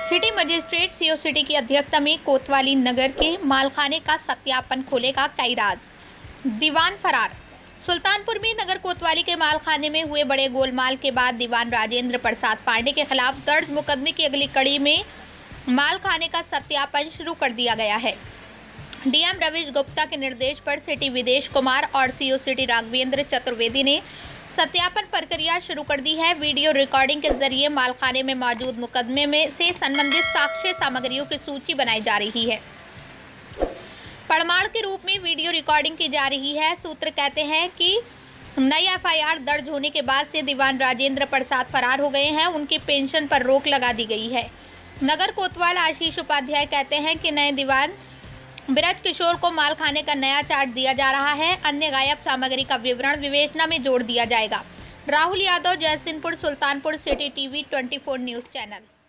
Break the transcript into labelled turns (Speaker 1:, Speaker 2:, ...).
Speaker 1: City magistrate CO city की अध्यक्षता में कोतवाली नगर के मालखाने का सत्यापन खोलेगा कई राज। दीवान फरार। सुल्तानपुर में नगर कोतवाली के मालखाने में हुए बड़े गोलमाल के बाद दीवान राजेंद्र प्रसाद पांडे के खिलाफ दर्ज मुकदमे की अगली कड़ी में मालखाने का सत्यापन शुरू कर दिया गया है। डीएम रविश गुप्ता के निर्देश पर सिटी विदेश कुमार और सीओ सिटी राघवेंद्र चतुर्वेदी ने सत्यापन प्रक्रिया शुरू कर दी है। वीडियो रिकॉर्डिंग के जरिए मालखाने में मौजूद मुकदमे में से संबंधित साक्ष्य सामग्रियों की सूची बनाई जा रही है। प्रमाण के रूप में वीडियो रिकॉर्डिंग की जा रही है। सूत्र कहते हैं कि नई एफआईआर दर्ज होने के बाद से दीवान राजेंद्र प्रसाद फरार हो गए हैं। उनकी पेंशन पर रोक लगा दी गई है। नगर कोतवाल आशीष उपाध्याय कहते हैं कि नए दीवान ब्रज किशोर को मालखाने का नया चार्ट दिया जा रहा है। अन्य गायब सामग्री का विवरण विवेचना में जोड़ दिया जाएगा। Rahul Yadav, Jaisinghpur, Sultanpur city TV 24 news channel.